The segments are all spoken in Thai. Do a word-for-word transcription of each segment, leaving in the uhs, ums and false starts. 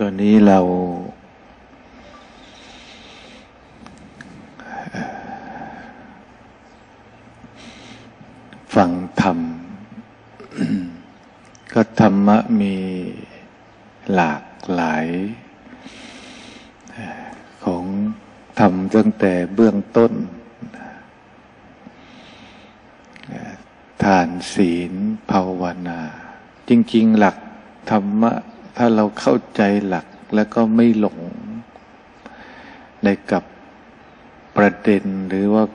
อนนี้เราฟังธรรม ก็ธรรมะมีหลากหลายของธรรมตั้งแต่เบื้องต้นทานศีลภาวนาจริงๆหลักธรรมะถ้าเราเข้าใจหลักแล้วก็ไม่หลงในกับประเด็นหรือว่า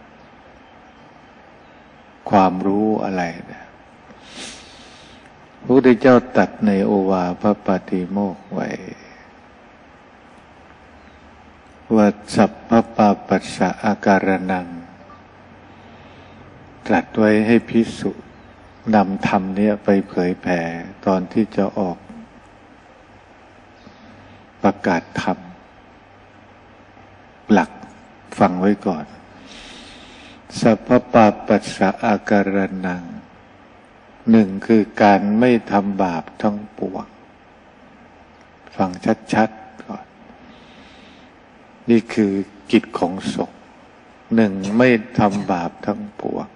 ความรู้อะไรนะพระพุทธเจ้าตรัสในโอวาทพระปาติโมกข์ไว้ว่าสัพพปาปัสสะอาการนังตรัสไว้ให้ภิกษุนำธรรมนี้ไปเผยแผ่ตอนที่จะออกประกาศธรรมหลักฟังไว้ก่อนสัพพปาปัสสะอาการนังหนึ่งคือการไม่ทำบาปทั้งปวงฟังชัดๆก่อนนี่คือกิจของสงฆ์หนึ่งไม่ทำบาปทั้งปวง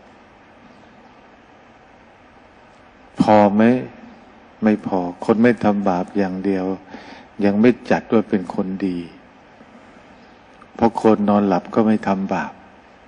พอไหมไม่พอคนไม่ทำบาปอย่างเดียวยังไม่จัดว่าเป็นคนดีเพราะคนนอนหลับก็ไม่ทำบาป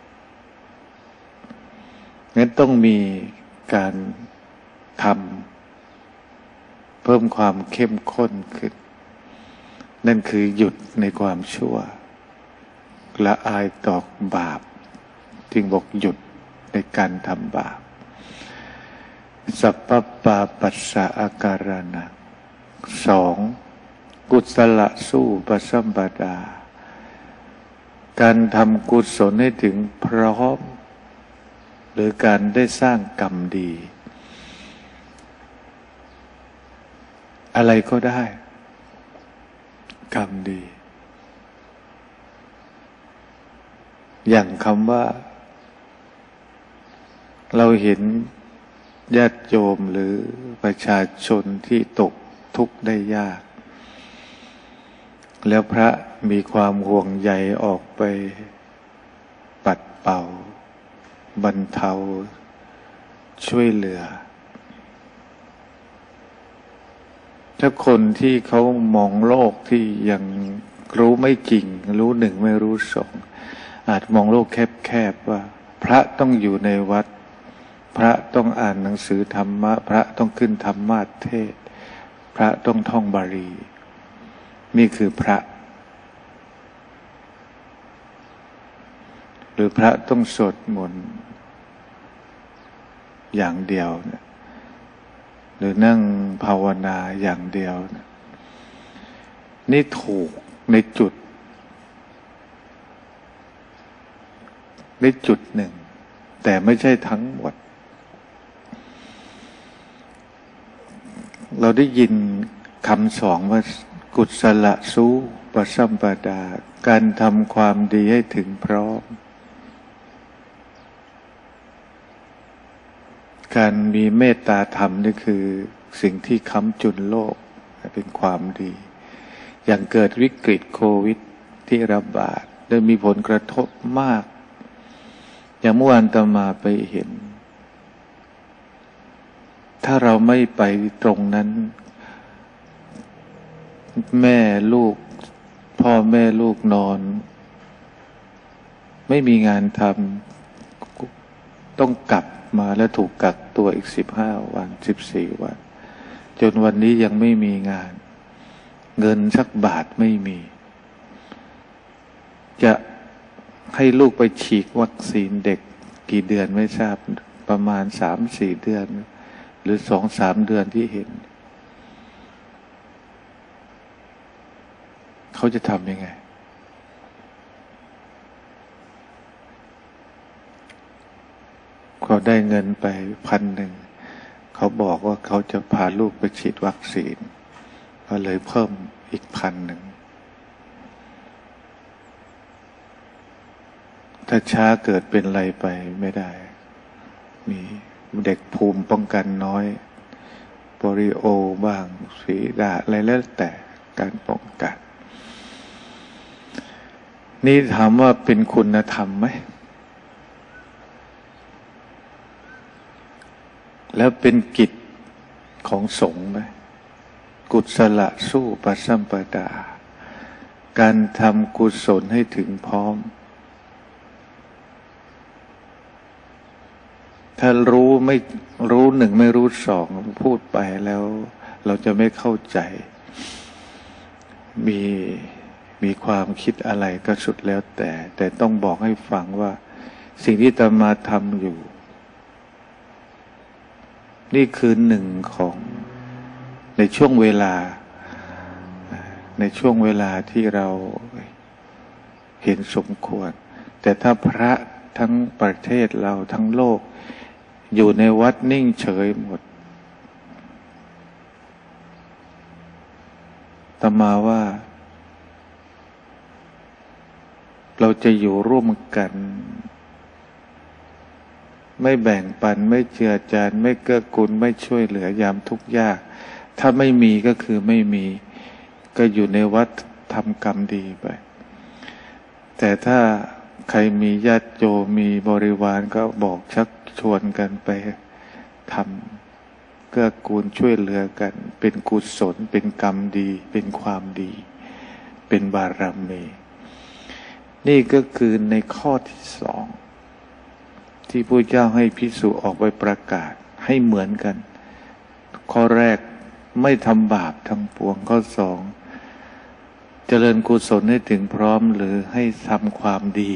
งั้นต้องมีการทำเพิ่มความเข้มข้นขึ้นนั่นคือหยุดในความชั่วละอายต่อบาปจึงบอกหยุดในการทำบาปสัพพปาปัสสะอาการนังสองกุศลสู้ปสัมปทาการทำกุศลให้ถึงพร้อมหรือการได้สร้างกรรมดีอะไรก็ได้กรรมดีอย่างคำว่าเราเห็นญาติโยมหรือประชาชนที่ตกทุกข์ได้ยากแล้วพระมีความห่วงใยออกไปปัดเป่าบรรเทาช่วยเหลือถ้าคนที่เขามองโลกที่ยังรู้ไม่จริงรู้หนึ่งไม่รู้สองอาจมองโลกแคบๆว่าพระต้องอยู่ในวัดพระต้องอ่านหนังสือธรรมะพระต้องขึ้นธรรมาสน์เทศน์พระต้องท่องบาลีนี่คือพระหรือพระต้องสวดมนต์อย่างเดียวเนี่ยหรือนั่งภาวนาอย่างเดียวเนี่ยนี่ถูกในจุดในจุดหนึ่งแต่ไม่ใช่ทั้งหมดเราได้ยินคำสอนว่ากุศลสู้ปสัมปทาการทำความดีให้ถึงพร้อมการมีเมตตาธรรมนี่คือสิ่งที่ค้ำจุนโลกเป็นความดีอย่างเกิดวิกฤตโควิดที่ระบาดได้มีผลกระทบมากอย่างเมื่อวานอาตมาไปเห็นถ้าเราไม่ไปตรงนั้นแม่ลูกพ่อแม่ลูกนอนไม่มีงานทำต้องกลับมาแล้วถูกกักตัวอีกสิบห้าวันสิบสี่วันจนวันนี้ยังไม่มีงานเงินสักบาทไม่มีจะให้ลูกไปฉีดวัคซีนเด็กกี่เดือนไม่ทราบประมาณสามสี่เดือนหรือสองสามเดือนที่เห็นเขาจะทำยังไงเขาได้เงินไปพันหนึ่งเขาบอกว่าเขาจะพาลูกไปฉีดวัคซีนก็เลยเพิ่มอีกพันหนึ่งถ้าช้าเกิดเป็นอะไรไปไม่ได้มีเด็กภูมิป้องกันน้อยโปลิโอบ้างฝีดาษอะไรแล้วแต่การป้องกันนี่ถามว่าเป็นคุณธรรมไหมแล้วเป็นกิจของสงฆ์ไหมกุศลสู้ปัสสัมปดาการทำกุศลให้ถึงพร้อมถ้ารู้ไม่รู้หนึ่งไม่รู้สองพูดไปแล้วเราจะไม่เข้าใจมีมีความคิดอะไรก็สุดแล้วแต่แต่ต้องบอกให้ฟังว่าสิ่งที่อาตมาทำอยู่นี่คือหนึ่งของในช่วงเวลาในช่วงเวลาที่เราเห็นสมควรแต่ถ้าพระทั้งประเทศเราทั้งโลกอยู่ในวัดนิ่งเฉยหมดอาตมาว่าเราจะอยู่ร่วมกันไม่แบ่งปันไม่เจือจานไม่เกื้อกูลไม่ช่วยเหลือยามทุกข์ยากถ้าไม่มีก็คือไม่มีก็อยู่ในวัดทำกรรมดีไปแต่ถ้าใครมีญาติโยมมีบริวารก็บอกชักชวนกันไปทำเกื้อกูลช่วยเหลือกันเป็นกุศลเป็นกรรมดีเป็นความดีเป็นบารมีนี่ก็คือในข้อที่สองที่พระเจ้าให้ภิกษุออกไปประกาศให้เหมือนกันข้อแรกไม่ทำบาปทั้งปวงข้อสองเจริญกุศลให้ถึงพร้อมหรือให้ทำความดี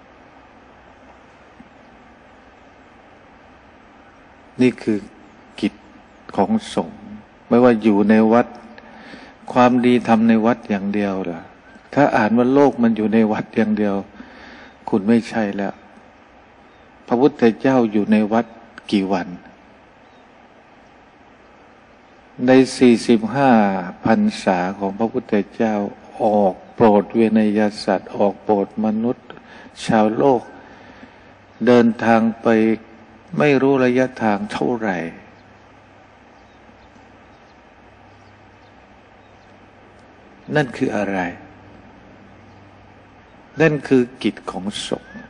นี่คือกิจของสงฆ์ไม่ว่าอยู่ในวัดความดีทำในวัดอย่างเดียวล่ะถ้าอ่านว่าโลกมันอยู่ในวัดอย่างเดียวคุณไม่ใช่แล้วพระพุทธเจ้าอยู่ในวัดกี่วันในสี่สิบห้าพรรษาของพระพุทธเจ้าออกโปรดเวนยสัตว์ออกโปรดมนุษย์ชาวโลกเดินทางไปไม่รู้ระยะทางเท่าไหร่นั่นคืออะไรนั่นคือกิจของสงฆ์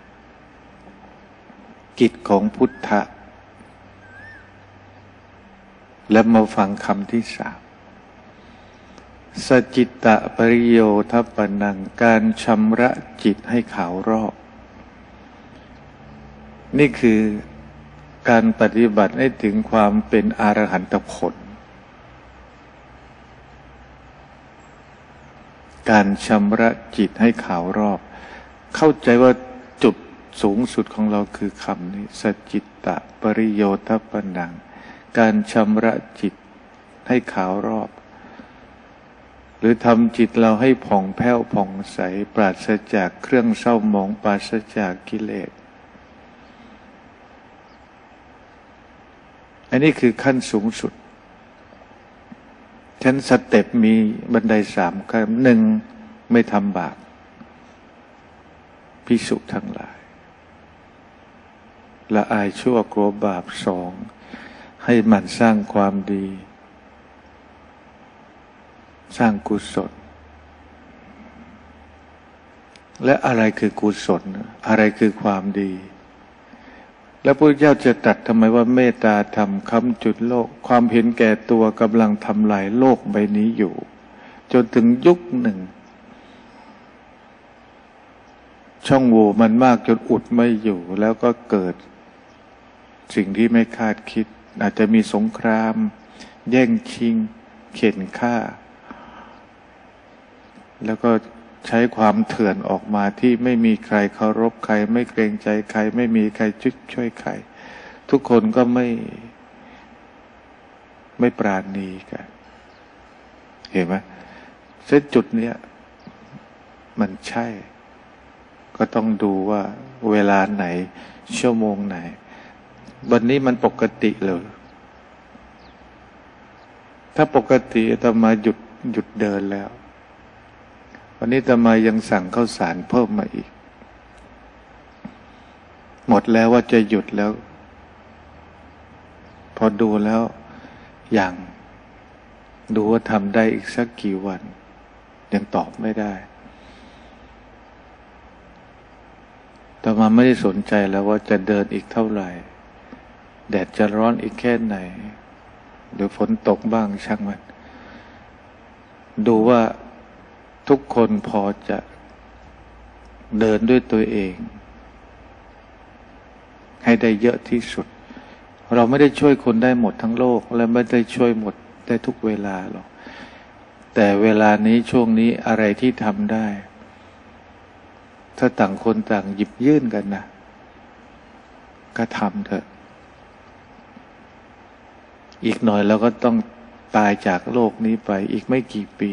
กิจของพุทธะและมาฟังคำที่สามสจิตตปริโยทัปปนังการชำระจิตให้ขาวรอบนี่คือการปฏิบัติให้ถึงความเป็นอรหันตผลการชำระจิตให้ขาวรอบเข้าใจว่าจุดสูงสุดของเราคือคำนี้สจิตตปริโยทัปปนังการชำระจิตให้ขาวรอบหรือทำจิตเราให้ผ่องแผ้วผ่องใสปราศจากเครื่องเศร้าหมองปราศจากกิเลสอันนี้คือขั้นสูงสุดชั้นสเต็ปมีบันไดสามขั้นหนึ่งไม่ทำบาปภิกษุทั้งหลายละอายชั่วกลัวบาปสองให้หมั่นสร้างความดีสร้างกุศลและอะไรคือกุศลอะไรคือความดีแล้วพระเจ้าจะตรัสทำไมว่าเมตตาธรรมค้ำจุนโลกความเห็นแก่ตัวกำลังทำลายโลกใบนี้อยู่จนถึงยุคหนึ่งช่องโหว่มันมากจนอุดไม่อยู่แล้วก็เกิดสิ่งที่ไม่คาดคิดอาจจะมีสงครามแย่งชิงเข็นฆ่าแล้วก็ใช้ความเถื่อนออกมาที่ไม่มีใครเคารพใครไม่เกรงใจใครไม่มีใครช่วยใครทุกคนก็ไม่ไม่ปราณีกันเห็นไหมเส้นจุดเนี้ยมันใช่ก็ต้องดูว่าเวลาไหนชั่วโมงไหนวันนี้มันปกติเลยถ้าปกติอาตมาหยุดหยุดเดินแล้ววันนี้อาตมายังสั่งข้าวสารเพิ่มมาอีกหมดแล้วว่าจะหยุดแล้วพอดูแล้วอย่างดูว่าทำได้อีกสักกี่วันยังตอบไม่ได้แต่มาไม่ได้สนใจแล้วว่าจะเดินอีกเท่าไหร่แดดจะร้อนอีกแค่ไหนหรือฝนตกบ้างช่างมันดูว่าทุกคนพอจะเดินด้วยตัวเองให้ได้เยอะที่สุดเราไม่ได้ช่วยคนได้หมดทั้งโลกและไม่ได้ช่วยหมดได้ทุกเวลาหรอกแต่เวลานี้ช่วงนี้อะไรที่ทำได้ถ้าต่างคนต่างหยิบยื่นกันนะก็ทำเถอะอีกหน่อยเราก็ต้องตายจากโลกนี้ไปอีกไม่กี่ปี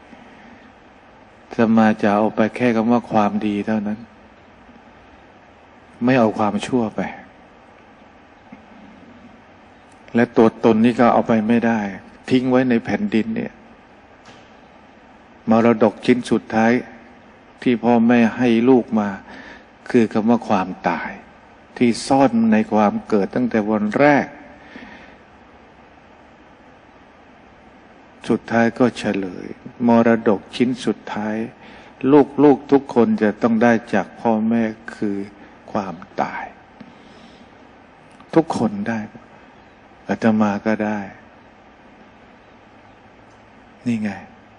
จะมาจะเอาไปแค่คำว่าความดีเท่านั้นไม่เอาความชั่วไปและตัวตนนี่ก็เอาไปไม่ได้ทิ้งไว้ในแผ่นดินเนี่ยมรดกชิ้นสุดท้ายที่พ่อแม่ให้ลูกมาคือคำว่าความตายที่ซ่อนในความเกิดตั้งแต่วันแรกสุดท้ายก็เฉลยมรดกชิ้นสุดท้ายลูกๆทุกคนจะต้องได้จากพ่อแม่คือความตายทุกคนได้อาตมาก็ได้นี่ไง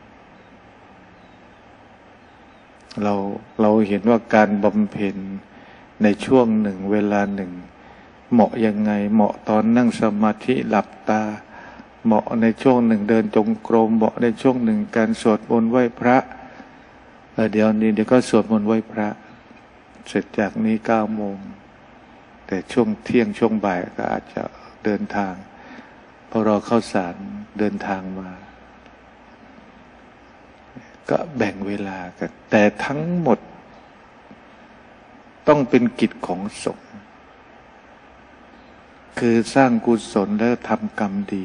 เราเราเห็นว่าการบำเพ็ญในช่วงหนึ่งเวลาหนึ่งเหมาะยังไงเหมาะตอนนั่งสมาธิหลับตาเหมาะในช่วงหนึ่งเดินจงกรมเหมาะในช่วงหนึ่งการสวดมนต์ไหว้พระเดี๋ยวนี้เดี๋ยวก็สวดมนต์ไหว้พระเสร็จจากนี้เก้าโมงแต่ช่วงเที่ยงช่วงบ่ายก็อาจจะเดินทางพอรอเข้าสารเดินทางมาก็แบ่งเวลากันแต่ทั้งหมดต้องเป็นกิจของสงฆ์คือสร้างกุศลและทำกรรมดี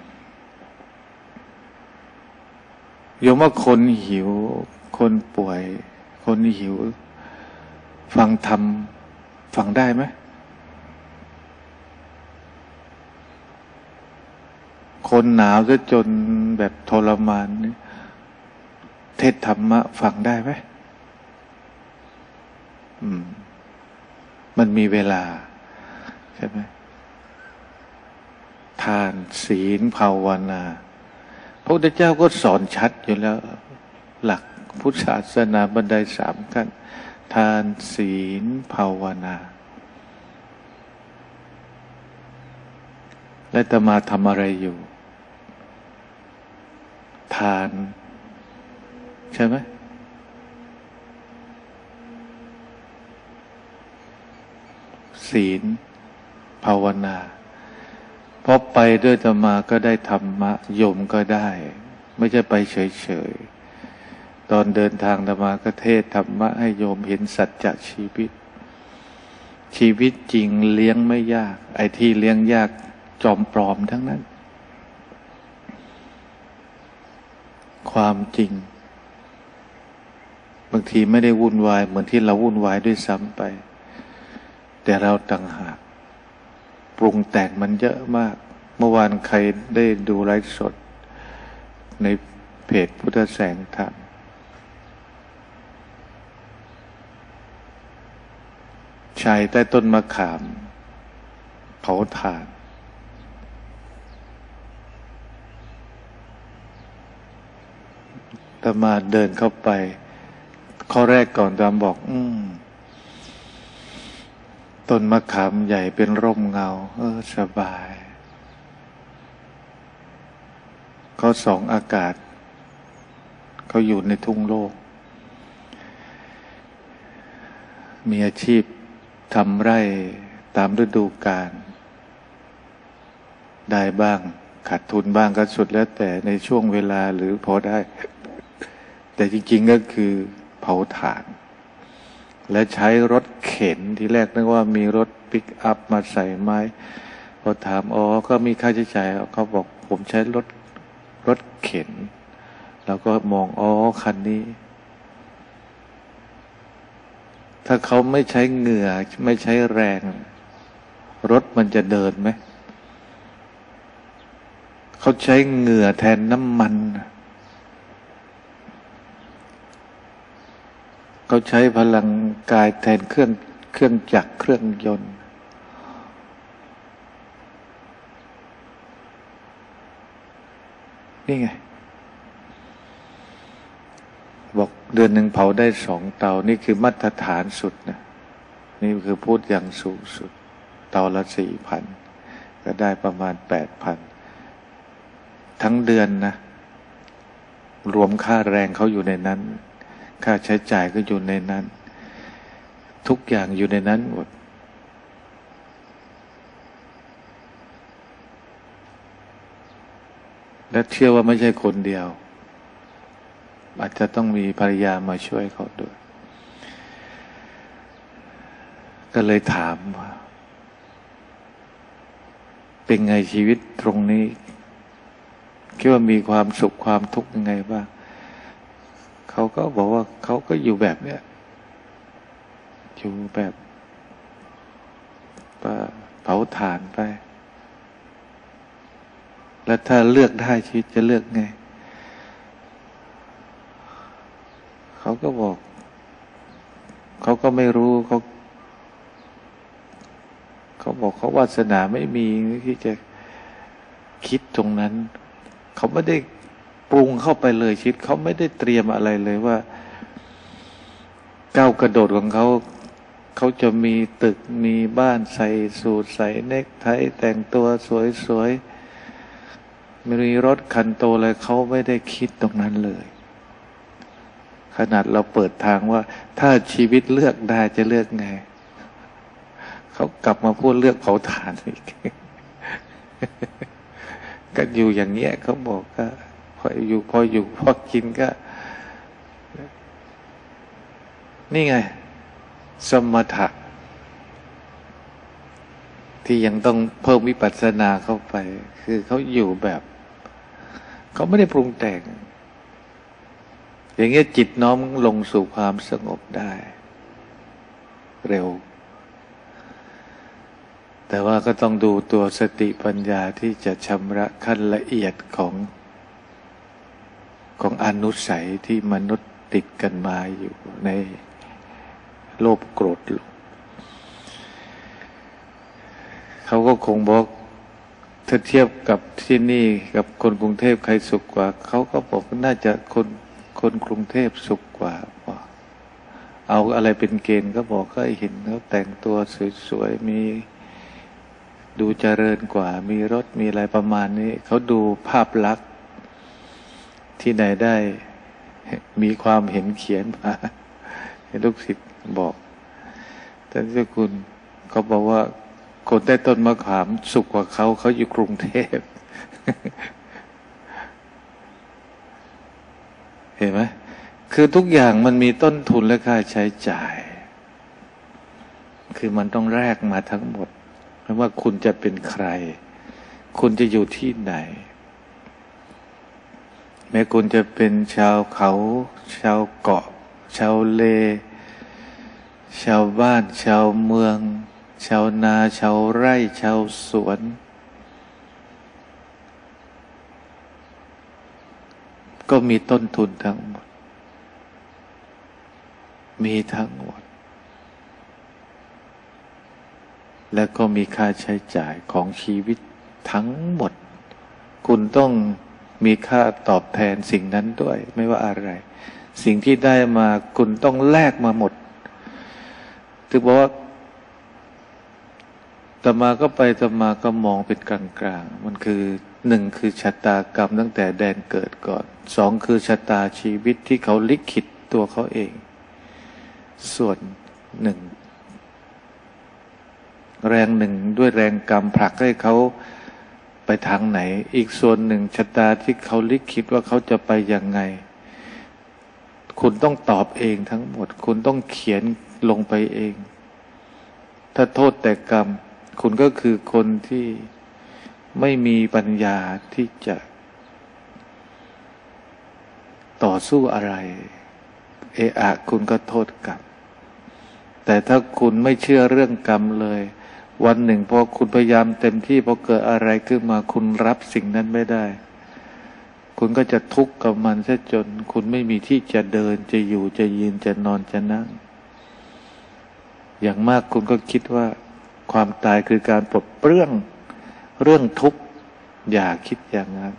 โยมว่าคนหิวคนป่วยคนหิวฟังธรรมฟังได้ไหมคนหนาวซะจนแบบทรมานนี่เทศธรรมะฟังได้ไหมอืมมันมีเวลาใช่ไหมทานศีลภาวนาพระพุทธเจ้าก็สอนชัดอยู่แล้วหลักพุทธศาสนาบันไดสามขั้นทานศีลภาวนาและอาตมาทำอะไรอยู่ทานใช่ไหมศีลภาวนาพอไปด้วยอาตมาก็ได้ธรรมะโยมก็ได้ไม่ใช่ไปเฉยๆตอนเดินทางอาตมาก็เทศธรรมะให้โยมเห็นสัจจะชีวิตชีวิตจริงเลี้ยงไม่ยากไอ้ที่เลี้ยงยากจอมปลอมทั้งนั้นความจริงบางทีไม่ได้วุ่นวายเหมือนที่เราวุ่นวายด้วยซ้ำไปแต่เราต่างหากปรุงแต่งมันเยอะมากเมื่อวานใครได้ดูไลฟ์สดในเพจพุทธแสงธรรมชายใต้ต้นมะขามเผาถ่านอาตมาเดินเข้าไปข้อแรกก่อนอาตมาบอกอืมต้นมะขามใหญ่เป็นร่มเงาเออสบายเขาสองอากาศเขาอยู่ในทุ่งโลกมีอาชีพทำไร่ตามฤดูกาลได้บ้างขาดทุนบ้างก็สุดแล้วแต่ในช่วงเวลาหรือพอได้แต่จริงๆก็คือเผาถ่านและใช้รถเข็นที่แรกนึกว่ามีรถปิกอัพมาใส่ไม้พอถามอ๋อก็มีค่าใช้จ่ายเขาบอกผมใช้รถรถเข็นแล้วก็มองอ๋อคันนี้ถ้าเขาไม่ใช้เหงื่อไม่ใช้แรงรถมันจะเดินไหมเขาใช้เหงื่อแทนน้ำมันเขาใช้พลังกายแทนเครื่องเครื่องจักรเครื่องยนต์นี่ไงบอกเดือนหนึ่งเผาได้สองเตานี่คือมาตรฐานสุดนะนี่คือพูดอย่างสูงสุดเตาละสี่พันก็ได้ประมาณแปดพันทั้งเดือนนะรวมค่าแรงเขาอยู่ในนั้นค่าใช้จ่ายก็อยู่ในนั้นทุกอย่างอยู่ในนั้นหมดและเชื่อว่าไม่ใช่คนเดียวอาจจะต้องมีภรรยามาช่วยเขาด้วยก็เลยถามว่าเป็นไงชีวิตตรงนี้คิดว่ามีความสุขความทุกข์ยังไงบ้างเขาก็บอกว่าเขาก็อยู่แบบเนี้ยอยู่แบบเผาถ่านไปแล้วถ้าเลือกได้ชีวิตจะเลือกไงเขาก็บอกเขาก็ไม่รู้เขาเขาบอกเขาวาสนาไม่มีที่จะคิดตรงนั้นเขาไม่ได้ปรุงเข้าไปเลยชีวิตเขาไม่ได้เตรียมอะไรเลยว่าก้าวกระโดดของเขาเขาจะมีตึกมีบ้านใส่สูทใส่เนคไทแต่งตัวสวยๆมีรถคันโตอะไรเขาไม่ได้คิดตรงนั้นเลยขนาดเราเปิดทางว่าถ้าชีวิตเลือกได้จะเลือกไงเขากลับมาพูดเลือกเผาถ่านอีก ก็อยู่อย่างเงี้ยเขาบอกก็พออยู่พออยู่พอกินก็นี่ไงสมถะที่ยังต้องเพิ่มวิปัสสนาเข้าไปคือเขาอยู่แบบเขาไม่ได้ปรุงแต่งอย่างเงี้ยจิตน้อมลงสู่ความสงบได้เร็วแต่ว่าก็ต้องดูตัวสติปัญญาที่จะชำระขั้นละเอียดของของอนุสัยที่มนุษย์ติดกันมาอยู่ในโลภโกรธหลงเขาก็คงบอกถ้าเทียบกับที่นี่กับคนกรุงเทพใครสุขกว่าเขาก็บอกน่าจะคนคนกรุงเทพสุขกว่าเอาอะไรเป็นเกณฑ์ก็บอกก็เห็นเขาแต่งตัวสวยๆมีดูเจริญกว่ามีรถมีอะไรประมาณนี้เขาดูภาพลักษณ์ที่ไหนได้มีความเห็นเขียนมาลูกศิษย์บอกท่านเจ้าคุณเขาบอกว่าคนใต้ต้นมะขามสุขกว่าเขาเขาอยู่กรุงเทพ เห็นไหมคือทุกอย่างมันมีต้นทุนและค่าใช้จ่ายคือมันต้องแลกมาทั้งหมดไม่ว่าคุณจะเป็นใครคุณจะอยู่ที่ไหนแม้คุณจะเป็นชาวเขาชาวเกาะชาวเลชาวบ้านชาวเมืองชาวนาชาวไร่ชาวสวนก็มีต้นทุนทั้งหมดมีทั้งหมดและก็มีค่าใช้จ่ายของชีวิตทั้งหมดคุณต้องมีค่าตอบแทนสิ่งนั้นด้วยไม่ว่าอะไรสิ่งที่ได้มาคุณต้องแลกมาหมดถึงบอกว่าตมาก็ไปตมาก็มองเป็นกลางๆมันคือหนึ่งคือชะตากรรมตั้งแต่แดนเกิดก่อนสองคือชะตาชีวิตที่เขาลิขิตตัวเขาเองส่วนหนึ่งแรงหนึ่งด้วยแรงกรรมผลักให้เขาไปทางไหนอีกส่วนหนึ่งชะตาที่เขาลิขิตว่าเขาจะไปยังไงคุณต้องตอบเองทั้งหมดคุณต้องเขียนลงไปเองถ้าโทษแต่กรรมคุณก็คือคนที่ไม่มีปัญญาที่จะต่อสู้อะไรเอะอะคุณก็โทษกรรมแต่ถ้าคุณไม่เชื่อเรื่องกรรมเลยวันหนึ่งพอคุณพยายามเต็มที่พอเกิดอะไรขึ้นมาคุณรับสิ่งนั้นไม่ได้คุณก็จะทุกข์กับมันซะจนคุณไม่มีที่จะเดินจะอยู่จะยืนจะนอนจะนั่งอย่างมากคุณก็คิดว่าความตายคือการปลดเปลื้องเรื่องทุกข์อย่าคิดอย่างนั้น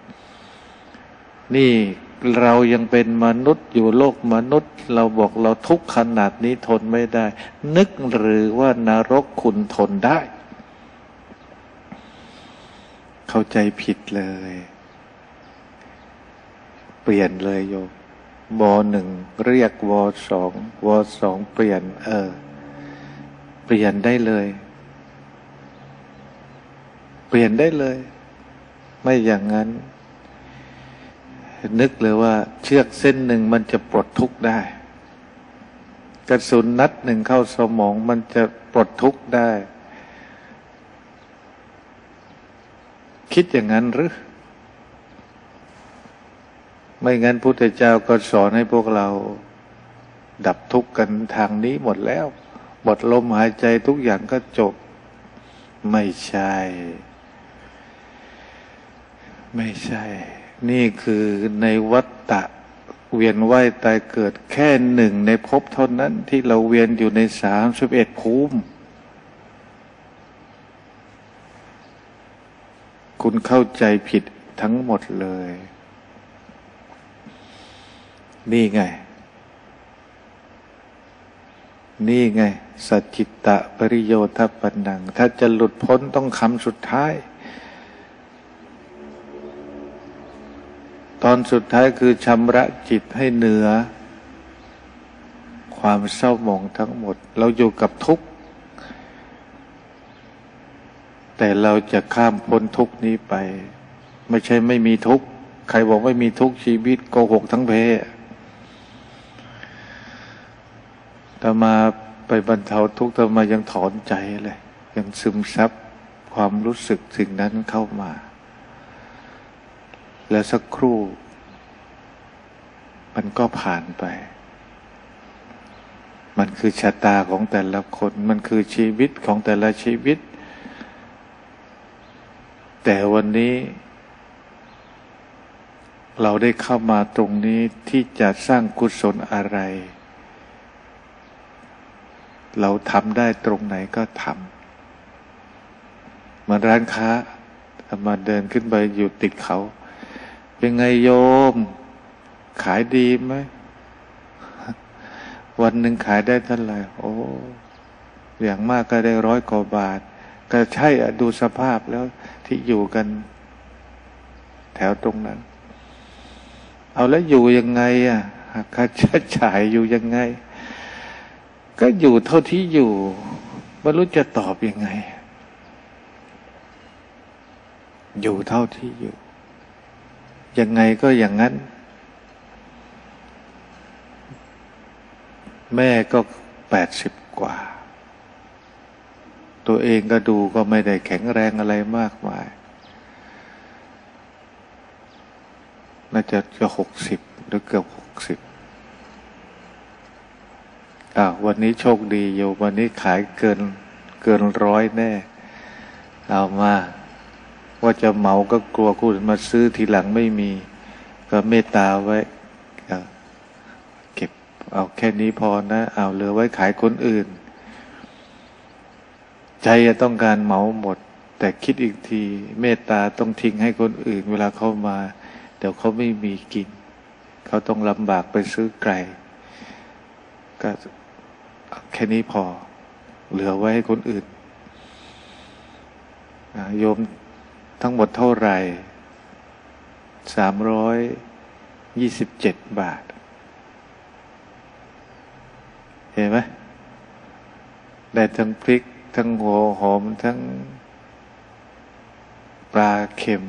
นี่เรายังเป็นมนุษย์อยู่โลกมนุษย์เราบอกเราทุกข์ขนาดนี้ทนไม่ได้นึกหรือว่านรกคุณทนได้เข้าใจผิดเลยเปลี่ยนเลยโยมวหนึ่งเรียกวสองวสองเปลี่ยนเออเปลี่ยนได้เลยเปลี่ยนได้เลยไม่อย่างนั้นนึกเลยว่าเชือกเส้นหนึ่งมันจะปลดทุกข์ได้กระสุนนัดหนึ่งเข้าสมองมันจะปลดทุกข์ได้คิดอย่างนั้นหรือไม่งั้นพุทธเจ้าก็สอนให้พวกเราดับทุกข์กันทางนี้หมดแล้วหมดลมหายใจทุกอย่างก็จบไม่ใช่ไม่ใช่นี่คือในวัฏฏะเวียนว่ายตายเกิดแค่หนึ่งในภพเท่านั้นที่เราเวียนอยู่ในสามสิบเอ็ดภูมิคุณเข้าใจผิดทั้งหมดเลยนี่ไงนี่ไงสัจจิตตปริโยทัปปนังถ้าจะหลุดพ้นต้องคำสุดท้ายตอนสุดท้ายคือชำระจิตให้เหนือความเศร้าหมองทั้งหมดเราอยู่กับทุกข์แต่เราจะข้ามพ้นทุกข์นี้ไปไม่ใช่ไม่มีทุกข์ใครบอกไม่มีทุกข์ชีวิตโกหกทั้งเพแต่มาไปบรรเทาทุกข์แต่มายังถอนใจเลยยังซึมซับความรู้สึกสิ่งนั้นเข้ามาแล้วสักครู่มันก็ผ่านไปมันคือชะตาของแต่ละคนมันคือชีวิตของแต่ละชีวิตแต่วันนี้เราได้เข้ามาตรงนี้ที่จะสร้างกุศลอะไรเราทำได้ตรงไหนก็ทำเหมือนร้านค้ามาเดินขึ้นไปอยู่ติดเขาเป็นไงโยมขายดีไหมวันหนึ่งขายได้เท่าไหร่โอ้อย่างมากก็ได้ร้อยกว่าบาทก็ใช่อะดูสภาพแล้วที่อยู่กันแถวตรงนั้นเอาแล้วอยู่ยังไงอ่ะค่าใช้จ่ายอยู่ยังไงก็อยู่เท่าที่อยู่ไม่รู้จะตอบยังไงอยู่เท่าที่อยู่ยังไงก็อย่างนั้นแม่ก็แปดสิบกว่าตัวเองก็ดูก็ไม่ได้แข็งแรงอะไรมากมายน่าจะจะหกสิบหรือเกือบหกสิบอ่ะวันนี้โชคดีอยู่วันนี้ขายเกินเกินร้อยแน่เอามาว่าจะเหมาก็กลัวคุณมาซื้อทีหลังไม่มีก็เมตตาไว้เก็บเอาแค่นี้พอนะเอาเหลือไว้ขายคนอื่นใจจะต้องการเหมาหมดแต่คิดอีกทีเมตตาต้องทิ้งให้คนอื่นเวลาเขามาเดี๋ยวเขาไม่มีกินเขาต้องลำบากไปซื้อไก่ก็แค่นี้พอเหลือไว้ให้คนอื่นโยมทั้งหมดเท่าไหร่สามร้อยยี่สิบเจ็ดบาทเห็นไหมได้ทั้งพริกทั้งหัวหอมทั้งปลาเค็ม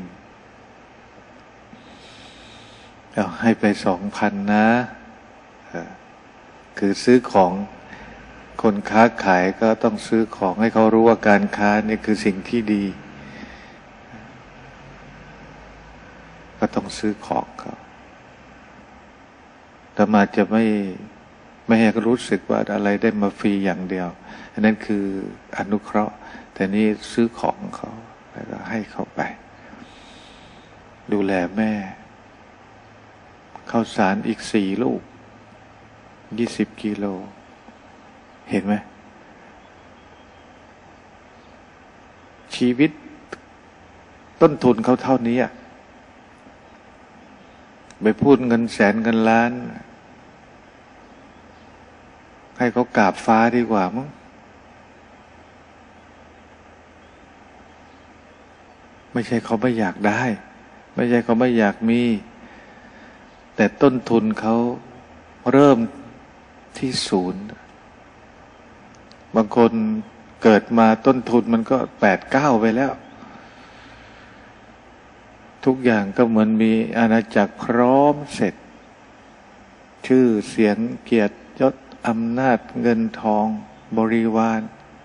เอาให้ไปสองพันนะคือซื้อของคนค้าขายก็ต้องซื้อของให้เขารู้ว่าการค้านี่คือสิ่งที่ดีก็ต้องซื้อของเขาแต่มาจะไม่ไม่ให้รู้สึกว่าอะไรได้มาฟรีอย่างเดียวอันนั้นคืออนุเคราะห์แต่นี่ซื้อของเขาแล้วก็ให้เขาไปดูแลแม่ข้าวสารอีกสี่ลูกยี่สิบกิโลเห็นไหมชีวิตต้นทุนเขาเท่านี้อะไปพูดเงินแสนเงินล้านให้เขากราบฟ้าดีกว่ามั้งไม่ใช่เขาไม่อยากได้ไม่ใช่เขาไม่อยากมีแต่ต้นทุนเขาเริ่มที่ศูนย์บางคนเกิดมาต้นทุนมันก็แปดเก้าไปแล้วทุกอย่างก็เหมือนมีอาณาจักรพร้อมเสร็จชื่อเสียงเกียรติยศอำนาจเงินทองบริวาร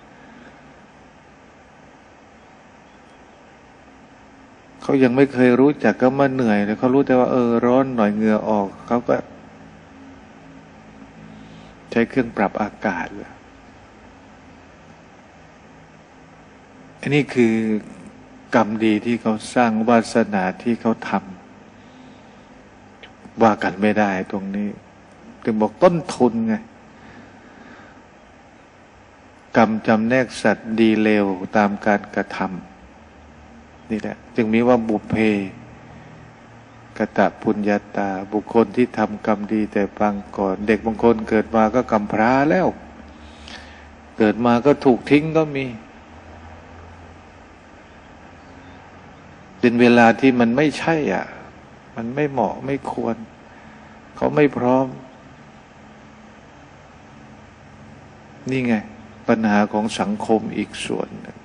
เขายังไม่เคยรู้จักก็มาเหนื่อยเลยเขารู้แต่ว่าเออร้อนหน่อยเหงื่อออกเขาก็ใช้เครื่องปรับอากาศเลยอันนี้คือกรรมดีที่เขาสร้างวาสนาที่เขาทำว่ากันไม่ได้ตรงนี้ถึงบอกต้นทุนไงกรรมจำแนกสัตว์ดีเลวตามการกระทำนี่แหละจึงมีว่าบุพเพกตปุญญาตาบุคคลที่ทำกรรมดีแต่ปางก่อนเด็กบางคนเกิดมาก็กำพร้าแล้วเกิดมาก็ถูกทิ้งก็มีเป็นเวลาที่มันไม่ใช่อ่ะมันไม่เหมาะไม่ควรเขาไม่พร้อมนี่ไงปัญหาของสังคมอีกส่วนนึง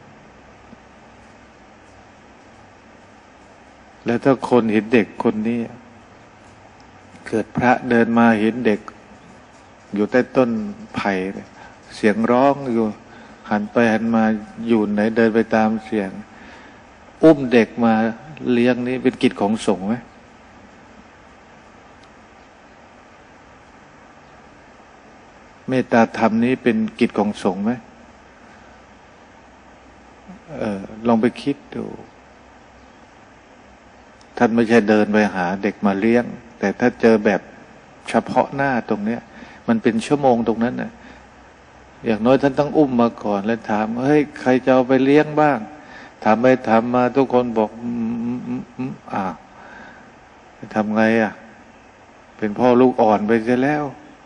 แล้วถ้าคนเห็นเด็กคนนี้เกิดพระเดินมาเห็นเด็กอยู่ใต้ต้นไผ่เสียงร้องอยู่หันไปหันมาอยู่ไหนเดินไปตามเสียงอุ้มเด็กมาเลี้ยงนี้เป็นกิจของสงฆ์ไหมเมตตาธรรมนี้เป็นกิจของสงฆ์ไหมเออลองไปคิดดูท่านไม่ใช่เดินไปหาเด็กมาเลี้ยงแต่ถ้าเจอแบบเฉพาะหน้าตรงเนี้ยมันเป็นชั่วโมงตรงนั้นน่ะอย่างน้อยท่านต้องอุ้มมาก่อนแล้วถามเฮ้ยใครจะเอาไปเลี้ยงบ้างถามไปถามมาทุกคนบอกอ่าทำไงอ่ะเป็นพ่อลูกอ่อนไปเสียแล้ว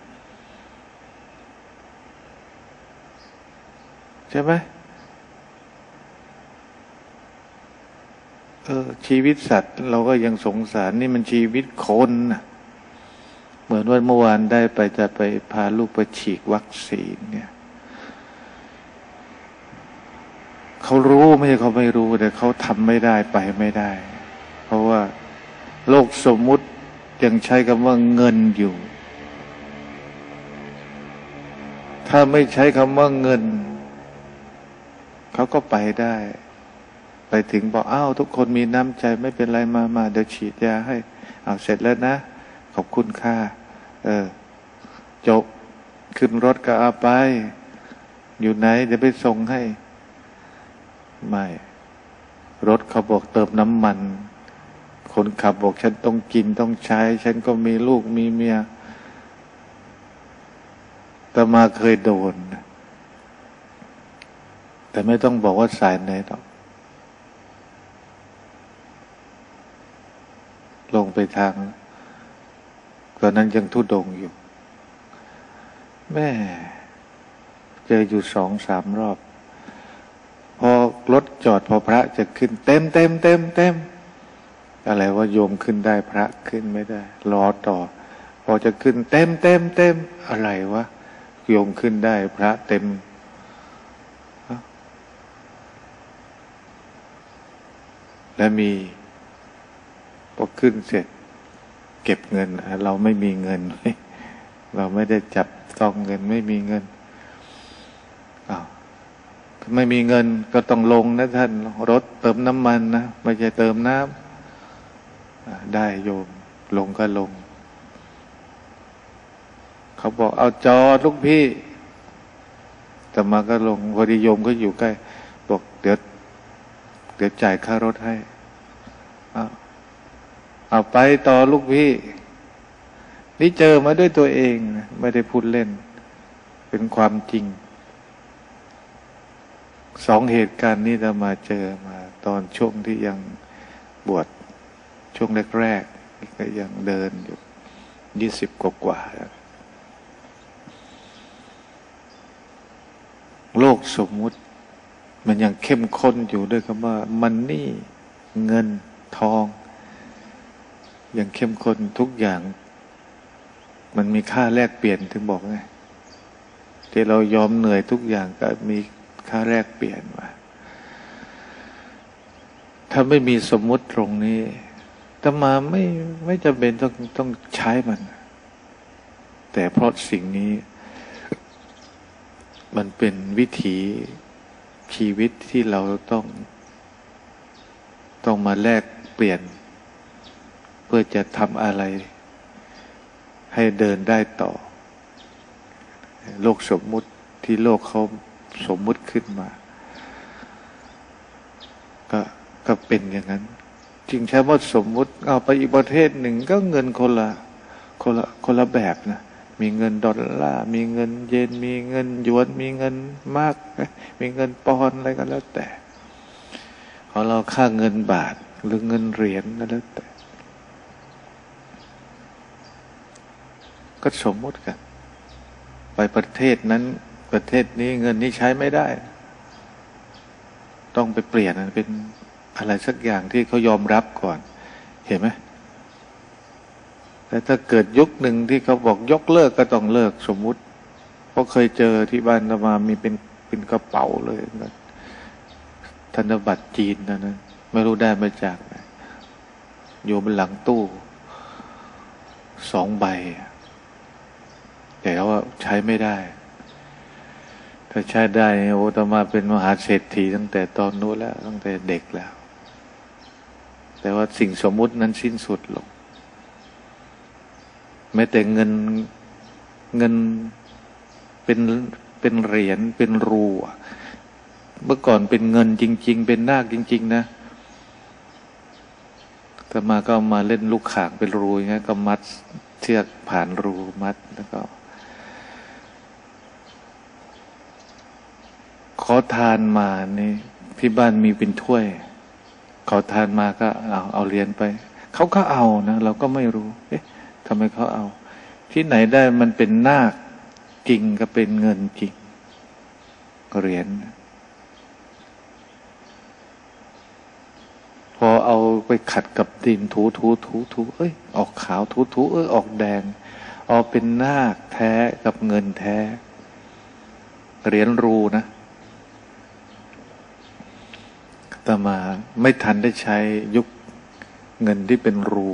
ใช่ไหมเออชีวิตสัตว์เราก็ยังสงสารนี่มันชีวิตคนนะเหมือนว่าเมื่อวานได้ไปจะไปพาลูกไปฉีดวัคซีนเนี่ยเขารู้ไม่ใช่เขาไม่รู้แต่เขาทำไม่ได้ไปไม่ได้เพราะว่าโลกสมมุติยังใช้คำว่าเงินอยู่ถ้าไม่ใช้คำว่าเงินเขาก็ไปได้ไปถึงบอกอ้าวทุกคนมีน้ำใจไม่เป็นไรมามาเดี๋ยวฉีดยาให้เอาเสร็จแล้วนะขอบคุณค่าเออจบขึ้นรถก็เอาไปอยู่ไหนเดี๋ยวไปส่งให้ไม่รถเขาบอกเติมน้ำมันคนขับบอกฉันต้องกินต้องใช้ฉันก็มีลูกมีเมียแต่มาเคยโดนแต่ไม่ต้องบอกว่าสายไหนหรอกลงไปทางตอนนั้นยังทุดงอยู่แม่เจออยู่สองสามรอบพอรถจอดพอพระจะขึ้นเต็มเต็มเต็มเต็มอะไรว่าโยมขึ้นได้พระขึ้นไม่ได้รอต่อพอจะขึ้นเต็มเต็มเต็มอะไรวะโยมขึ้นได้พระเต็มและมีพอขึ้นเสร็จเก็บเงินเราไม่มีเงินเราไม่ได้จับต้องเงินไม่มีเงินอ้าวไม่มีเงินก็ต้องลงนะท่านรถเติมน้ำมันนะไม่ใช่เติมน้ำได้โยมลงก็ลงเขาบอกเอาจอดลูกพี่แต่มาก็ลงพอดีโยมก็อยู่ใกล้บอกเดี๋ยวเดี๋ยวจ่ายค่ารถให้เอาเอาไปต่อลูกพี่นี่เจอมาด้วยตัวเองนะไม่ได้พูดเล่นเป็นความจริงสองเหตุการณ์นี้จะมาเจอมาตอนช่วงที่ยังบวชช่วงแรกๆก็ยังเดินอยู่ยี่สิบกว่าๆโลกสมมุติมันยังเข้มข้นอยู่ด้วยคำว่ามันนี่เงินทองยังเข้มข้นทุกอย่างมันมีค่าแลกเปลี่ยนถึงบอกไงที่เรายอมเหนื่อยทุกอย่างก็มีค่าแลกเปลี่ยนมาถ้าไม่มีสมมุติตรงนี้อาตมาไม่ไม่จำเป็นต้องต้องใช้มันแต่เพราะสิ่งนี้มันเป็นวิถีชีวิตที่เราต้องต้องมาแลกเปลี่ยนเพื่อจะทำอะไรให้เดินได้ต่อโลกสมมุติที่โลกเขาสมมุติขึ้นมาก็ก็เป็นอย่างนั้นจริงใช่ว่าสมมุติเอาไปอีกประเทศหนึ่งก็เงินคนละคนละคนละแบบนะมีเงินดอลลาร์มีเงินเยนมีเงินหยวนมีเงินมากมีเงินปอนด์อะไรก็แล้วแต่ของเราค่าเงินบาทหรือเงินเหรียญก็แล้วแต่ก็สมมุติกันไปประเทศนั้นประเทศนี้เงินนี้ใช้ไม่ได้ต้องไปเปลี่ยนเป็นอะไรสักอย่างที่เขายอมรับก่อนเห็นไหมแต่ถ้าเกิดยุคหนึ่งที่เขาบอกยกเลิกก็ต้องเลิกสมมุติเพราะเคยเจอที่บ้านอาตมามีเป็นเป็นกระเป๋าเลยนะธนบัตรจีนนะนะไม่รู้ได้มาจากไหนอยู่บนหลังตู้สองใบแต่ว่าใช้ไม่ได้ถ้าใช้ได้โอ้อาตมาเป็นมหาเศรษฐีตั้งแต่ตอนนู้นแล้วตั้งแต่เด็กแล้วแต่ว่าสิ่งสมมุตินั้นสิ้นสุดลงแม้แต่เงินเงินเป็นเป็นเหรียญเป็นรูเมื่อก่อนเป็นเงินจริงๆเป็นนาคจริงๆนะแต่มาก็มาเล่นลูกข่างเป็นรูอย่างเงี้ยก็มัดเชือกผ่านรูมัดแล้วก็ขอทานมานี่ที่บ้านมีเป็นถ้วยขอทานมาก็เอาเอาเหรียญไปเขาก็เอานะเราก็ไม่รู้เอ๊ะทำไมเขาเอาที่ไหนได้มันเป็นนาคจริงก็เป็นเงินจริงเหรียญพอเอาไปขัดกับดินถูถูถูถูเอ้ยออกขาวถูถูเอ้ยออกแดงออกเป็นนาคแท้กับเงินแท้เหรียญรูนะแต่มาไม่ทันได้ใช้ยุคเงินที่เป็นรู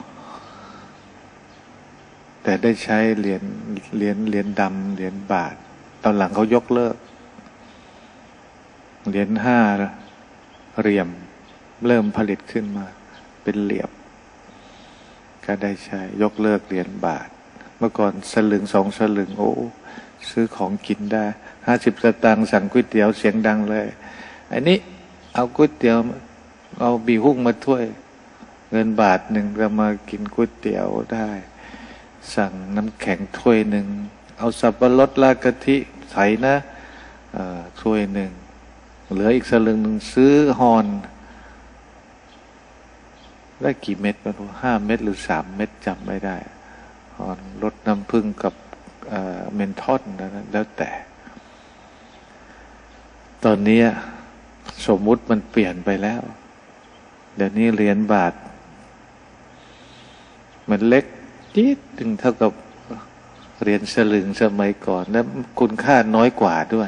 แต่ได้ใช้เหรียญเหรียญเหรียญดำเหรียญบาทตอนหลังเขายกเลิกเหรียญห้าเหลี่ยมเริ่มผลิตขึ้นมาเป็นเหลี่ยมก็ได้ใช้ยกเลิกเหรียญบาทเมื่อก่อนสลึงสองสลึงโอ้ซื้อของกินได้ห้าสิบสตางค์สั่งก๋วยเตี๋ยวเสียงดังเลยอันนี้เอาก๋วยเตี๋ยวเอาบีหุ้งมาถ้วยเงินบาทหนึ่งเรามากินก๋วยเตี๋ยวได้สั่งน้ำแข็งถ้วยหนึ่งเอาสับปะรดราดกะทิใส่นะถ้วยหนึ่งเหลืออีกสลึงหนึ่งซื้อฮอนได้กี่เม็ดไม่รู้ห้าเม็ดหรือสามเม็ดจำไม่ได้ฮอนรสน้ำผึ้งกับเมนทอนนะแล้วแต่ตอนนี้สมมุติมันเปลี่ยนไปแล้วเดี๋ยวนี้เหรียญบาทมันเล็กจี๊ดถึงเท่ากับเหรียญสลึงสมัยก่อนและคุณค่าน้อยกว่าด้วย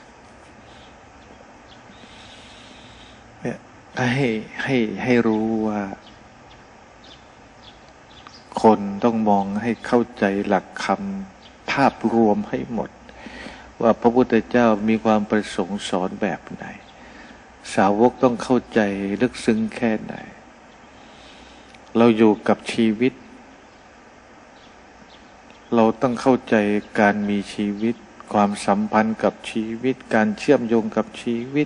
ให้ให้ให้รู้ว่าคนต้องมองให้เข้าใจหลักคำภาพรวมให้หมดว่าพระพุทธเจ้ามีความประสงค์สอนแบบไหนสาวกต้องเข้าใจลึกซึ้งแค่ไหนเราอยู่กับชีวิตเราต้องเข้าใจการมีชีวิตความสัมพันธ์กับชีวิตการเชื่อมโยงกับชีวิต